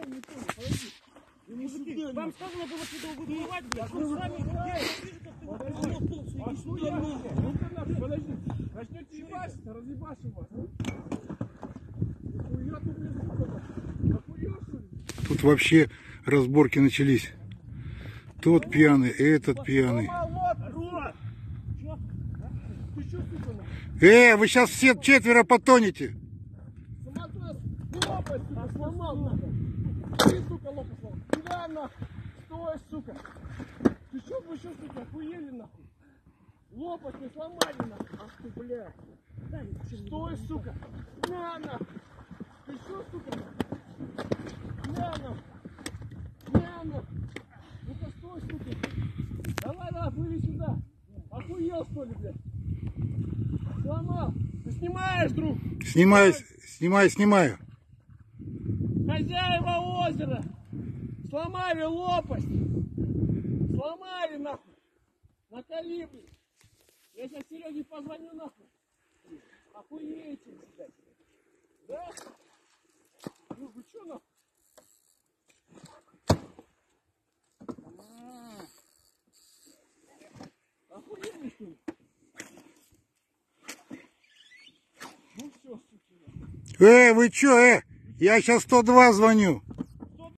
Вам сказано было сюда выплывать, блядь, вы сами, я вижу, как ты подожди, начнете ебашить, разъебашим вас. Тут вообще разборки начались. Тот пьяный, этот пьяный. Вы сейчас все четверо потонете. Стой, сука! Ты что, вы что, сука, охуели, нахуй? Лопать не сломали, нахуй! Ах ты, блядь! Стой, сука! На, нахуй! Ты что, сука? На, нахуй! На, нахуй! Ну-ка, стой, сука! Давай, давай, плыви сюда! Охуел, что ли, блядь? Сломал! Ты снимаешь, друг? Снимаю. Хозяева озера! Сломали лопасть! Сломали, нахуй! На калибре! Я сейчас Сереге позвоню, нахуй! Охуеете, блядь! Да? Ну вы чё, нахуй? Охуели, что ли? Ну все, суки. Вы чё, Я сейчас 102 звоню.